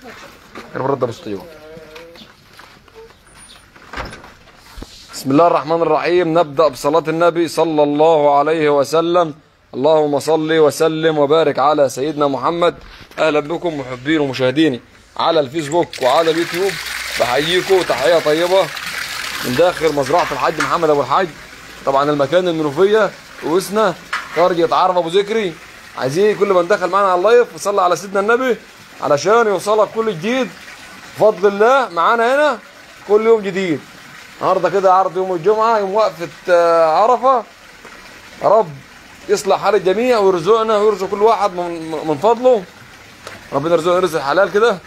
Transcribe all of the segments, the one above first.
بسم الله الرحمن الرحيم. نبدأ بصلاة النبي صلى الله عليه وسلم. اللهم صل وسلم وبارك على سيدنا محمد. أهلا بكم محبين ومشاهديني على الفيسبوك وعلى اليوتيوب. بحييكم تحية طيبة من داخل مزرعة الحاج محمد أبو الحاج. طبعا المكان المنوفية وسنا قرية عرب أبو ذكري. عايزين كل من دخل معانا على اللايف يصلي على سيدنا النبي علشان يوصلك كل جديد بفضل الله. معانا هنا كل يوم جديد. النهارده كده عرض يوم الجمعة، يوم وقفة عرفة. يا رب يصلح حال الجميع ويرزقنا ويرزق كل واحد من فضله. ربنا يرزقنا رزق حلال كده.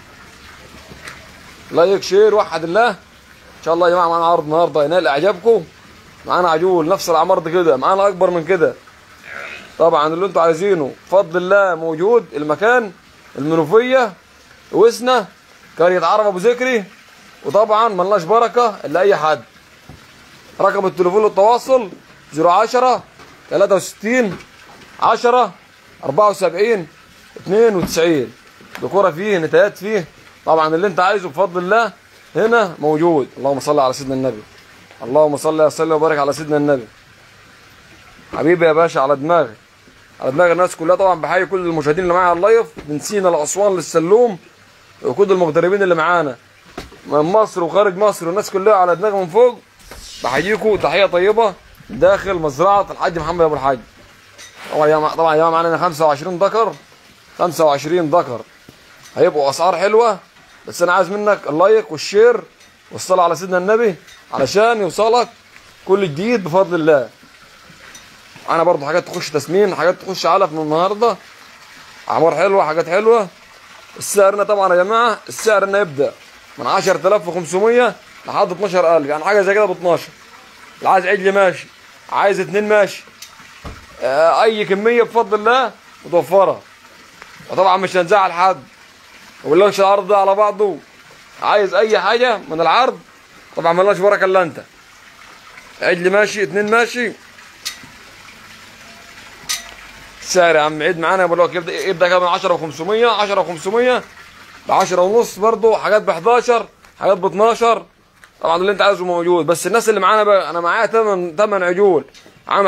لايك شير وحد الله. ان شاء الله يا جماعه معانا عرض النهارده ينال اعجابكم. معانا عجول نفس العمر ده كده، معانا اكبر من كده. طبعا اللي انتوا عايزينه بفضل الله موجود. المكان المنوفيه وسنا قريه عرب ابو ذكري. وطبعا ملناش بركه الا اي حد. رقم التليفون للتواصل 010 63 10 74 92. دكوره فيه، نتايات فيه. طبعا اللي انت عايزه بفضل الله هنا موجود. اللهم صل على سيدنا النبي. اللهم صل وسلم وبارك على سيدنا النبي. حبيبي يا باشا، على دماغي على دماغ الناس كلها. طبعا بحيي كل المشاهدين اللي معايا على اللايف من سينا لاسوان للسلوم، وكل المغتربين اللي معانا من مصر وخارج مصر والناس كلها على دماغي من فوق. بحييكم تحيه طيبه داخل مزرعه الحاج محمد ابو الحاج. طبعا يا جماعه معانا 25 ذكر. 25 ذكر هيبقوا اسعار حلوه. بس انا عايز منك اللايك والشير والصلاه على سيدنا النبي علشان يوصلك كل جديد بفضل الله. انا برضو حاجات تخش تسمين، حاجات تخش علف من النهارده. اعمار حلوه، حاجات حلوه. السعرنا طبعا يا جماعه، السعر يبدا من 10500 لحد 12000، يعني حاجه زي كده ب 12. اللي عايز عجل ماشي، عايز 2 ماشي. اي كميه بفضل الله متوفره. وطبعا مش هنزعل حد. وبالله العرض ده على بعضه. عايز اي حاجه من العرض طبعا ملناش بركه الا انت. عجل ماشي، 2 ماشي. السعر يا عم عيد معانا. بقول لك يبدا كده من 10500 10500 ب 10 ونص. برضه حاجات ب 11، حاجات ب 12. طبعا اللي انت عايزه موجود. بس الناس اللي معانا بقى، انا معايا 8 عجول عامل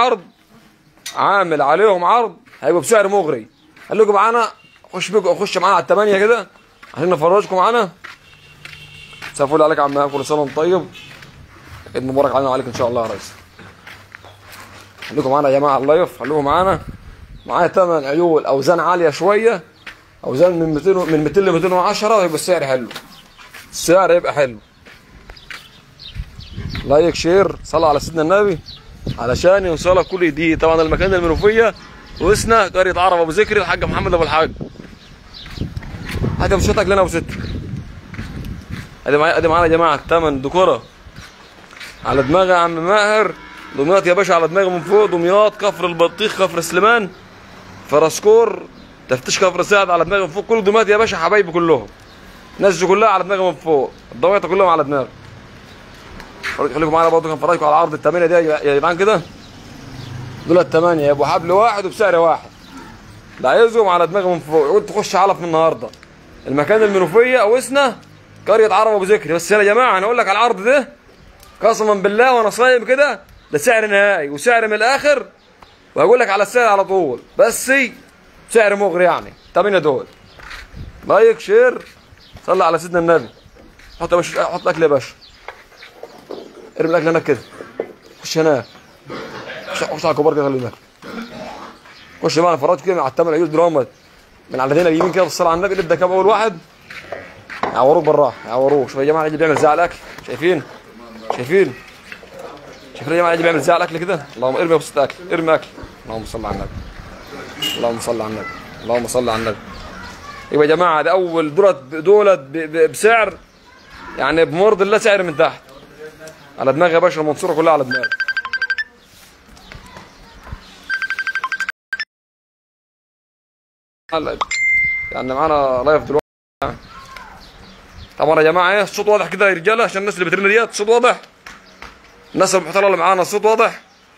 عليهم عرض هيبقوا بسعر مغري. خليكم معانا. خش معانا على ال8 كده عشان نفرجكم معانا. مساء الفل عليك يا عم. كل سنه وانت طيب. عيد مبارك علينا وعليك ان شاء الله يا ريس. خليكم معانا يا جماعه على اللايف. خليكم معانا. معايا 8 عجول اوزان عاليه شويه. اوزان من 200 ل 210. ويبقى السعر حلو. السعر يبقى حلو. لايك شير صلى على سيدنا النبي علشان يوصلك كل جديد. طبعا المكان المنوفيه وسنا قريه عرب ابو ذكري الحاج محمد ابو الحاج. هات بشوتك لنا ابو ست. ادي معانا يا جماعه 8 دكوره على دماغي يا عم ماهر. دمياط يا باشا على دماغي من فوق. دمياط، كفر البطيخ، كفر سليمان، فرسكور، تفتيش كفر سعد على دماغي من فوق. كل دمياط يا باشا حبايبي كلهم. الناس دي كلها على دماغي من فوق. الدمياط كلهم على دماغي. خليكم معانا برضه. كان فرجكم على عرض ال8 دي يا جدعان كده. دول ال8 يبقوا حبل واحد وبسعر واحد. اللي عايزهم على دماغي من فوق. يقول تخش علف من النهارده. المكان المنوفيه وسنا قريه عرب ابو ذكري. بس يا جماعه انا اقول لك على العرض ده قسما بالله وانا صايم كده، ده سعر نهائي وسعر من الاخر. وهقول لك على السعر على طول. بس سعر مغري يعني. 8 دول. لايك شير صلي على سيدنا النبي. حط يا باشا، حط الاكل يا باشا. ارمي الاكل هناك كده. خش هناك. خش على الكبار كده خلي بالك. خش بقى نفرج كده على ال8 عيون دراما من على ايدينا اليمين كده بالصلاه على النبي. نبدا كام اول واحد. يعوروك بالراحه يعوروك. شوف يا جماعه اللي بيعمل زي على الاكل. شايفين شايفين يا جماعه اللي بيعمل زي على الاكل كده. اللهم ارمي يا بسط اكل. ارمي اكل. اللهم صل على النبي. اللهم صل على النبي. اللهم صل على النبي. يبقى يا جماعه ده اول دولت بسعر يعني بمرض الله. سعر من تحت على دماغي يا باشا. المنصوره كلها على دماغي. يعني معانا لايف دلوقتي. طبعا يا جماعه ايه الصوت واضح كده يا رجاله عشان الناس اللي بترن ديت. الصوت واضح. الناس المحترمه اللي معانا الصوت واضح.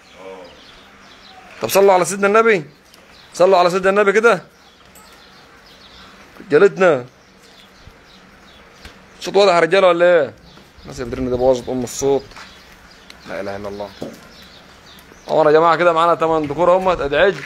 طب صلوا على سيدنا النبي. صلوا على سيدنا النبي كده. رجالتنا الصوت واضح يا رجاله ولا ايه؟ الناس اللي بترن ده بوظت الصوت. لا اله الا الله. طبعا يا جماعه كده معانا 8 ذكور اهمت. ادي عجل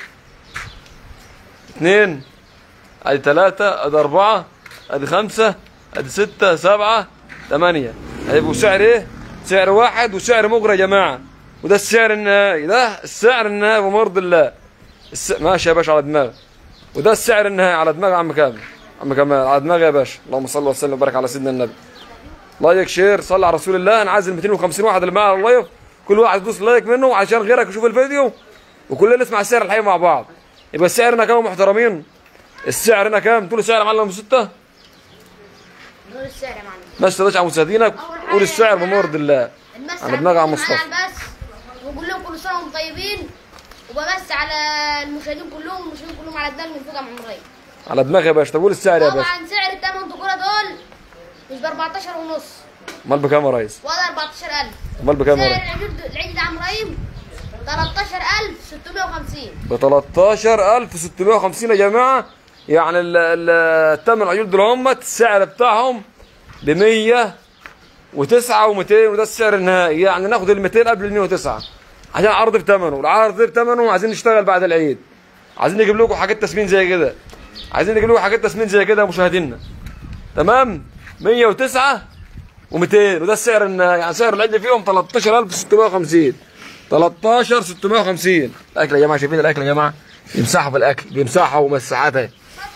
2 ادي 3 ادي 4 ادي 5 ادي 6 7 8. هيبقوا سعر ايه؟ سعر واحد وسعر مغري يا جماعه. وده السعر النهائي، ده السعر النهائي بمرض الله. ماشي يا باشا على دماغي. وده السعر النهائي على دماغي يا عم كامل. عم كمال على دماغي يا باشا. اللهم صل وسلم وبارك على سيدنا النبي. لايك شير صلي على رسول الله. انا عايز ال 250 واحد اللي معايا على اللايف كل واحد يدوس لايك منه عشان غيرك يشوف الفيديو وكلنا نسمع السعر الحقيقي مع بعض. يبقى السعر هنا كام محترمين؟ السعر هنا كام؟ تقول السعر يا معلم 6؟ قول السعر يا معلم. ما اشتريتش على مشاهدينك قول السعر بمرض الله. على دماغي يا عم مصطفى. بس وقول لهم كل سنه وانتم طيبين وبمس على المشاهدين كلهم والمشاهدين كلهم على دماغي من فوق يا عمري. على دماغي يا باشا. طب قول السعر يا باشا. طبعا سعر الثمان ذكوره دول مش ب 14 ونص. امال بكام يا ريس؟ ولا 14,000. امال بكام يا سعر ريس؟ العيد ده يا عم ريم 13,650. ب 13,650 يا جماعه. يعني الثمان عيول دول هم السعر بتاعهم ب 109 و200 وده السعر النهائي. يعني ناخد ال 200 قبل ال 109 عشان العرض بثمنه. العرض بثمنه. عايزين نشتغل بعد العيد. عايزين نجيب لكم حاجات تسمين زي كده. عايزين نجيب لكم حاجات تسمين زي كده يا مشاهدينا. تمام 109 و200 وده السعر النهائي. يعني سعر العيد فيهم 13,650. 13,650. الاكل يا جماعه شايفين الاكل يا جماعه؟ يمسحوا في الاكل بيمسحوا ومساحات اهي.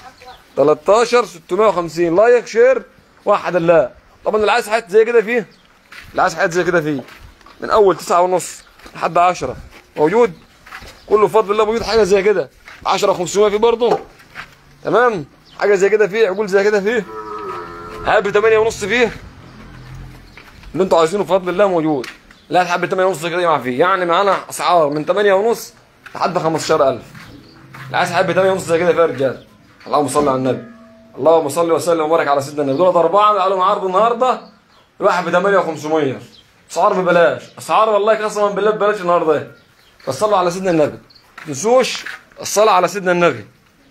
13,650. لايك شير وحد الله. طبعا اللي عايز حاجات زي كده فيه. اللي عايز حاجات زي كده فيه من اول 9:30 لحد 10 موجود. كله بفضل الله موجود. حاجه زي كده 10,500 فيه برضه. تمام حاجه زي كده فيه. عقول زي كده فيه. حب 8:30 فيه. اللي انتوا عايزينه بفضل الله موجود. لا تحب 8:30 كده مع فيه. يعني معانا اسعار من 8:30 لحد 15,000. اللي عايز حب 8:30 زي كده فيها رجال. اللهم صل على النبي. اللهم صل وسلم وبارك على سيدنا النبي. دول 4 قالوا عرض النهارده الواحد ب 8,500. اسعار ببلاش. اسعار والله قسما بالله ببلاش النهارده. بس صلوا على سيدنا النبي. ما تنسوش الصلاه على سيدنا النبي.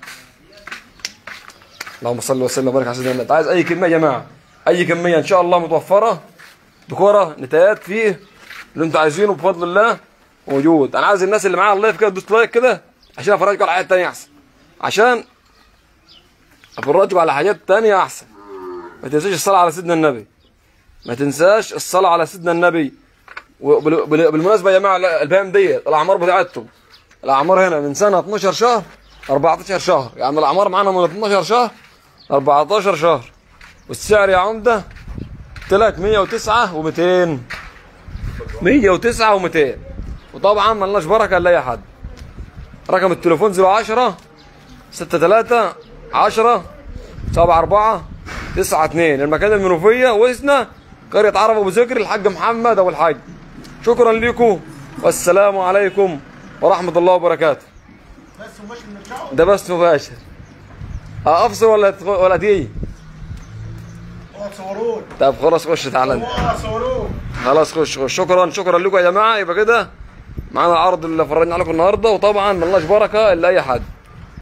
اللهم صل وسلم وبارك على سيدنا النبي. عايز اي كميه يا جماعه اي كميه ان شاء الله متوفره. دكوره نتايات فيه اللي انتوا عايزينه بفضل الله موجود. انا عايز الناس اللي معايا اللايف كده تدوس لايك كده عشان افرجكم على حاجات ثانيه احسن. عشان افرجكم على حاجات ثانيه احسن. ما تنساش الصلاه على سيدنا النبي. ما تنساش الصلاه على سيدنا النبي. وبالمناسبه يا جماعه البهائم ديت الاعمار بتاعتهم. الاعمار هنا من سنه 12 شهر 14 شهر. يعني الاعمار معانا من 12 شهر 14 شهر. والسعر يا عمده قلت لك 109 و200. 109 و200. وطبعا مالناش بركه الا اي حد. رقم التليفون 010 63 10 74 92. المكان المنوفيه وسنا قريه عرب ابو ذكر الحاج محمد ابو الحاج. شكرا لكم والسلام عليكم ورحمه الله وبركاته. بس مش بنرجعوا. ده بس مباشر. افصل ولا تيجي؟ صورون. طب خلاص خش تعالى. صورون. خلاص خش. شكرا لكم يا جماعه. يبقى كده معانا العرض اللي فرجنا عليكم النهارده. وطبعا ملناش بركه الا اي حد.